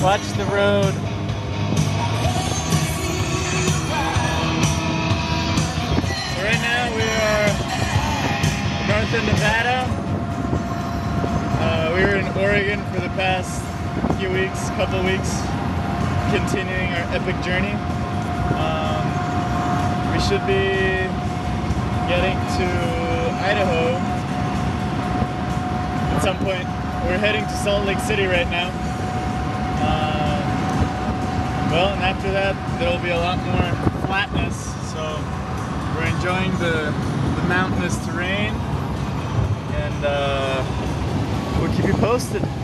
Watch the road. So right now we are north of Nevada. We were in Oregon for the past couple weeks, continuing our epic journey. We should be getting to Idaho at some point. We're heading to Salt Lake City right now. Well, and after that, there'll be a lot more flatness. So we're enjoying the mountainous terrain, and we'll keep you posted.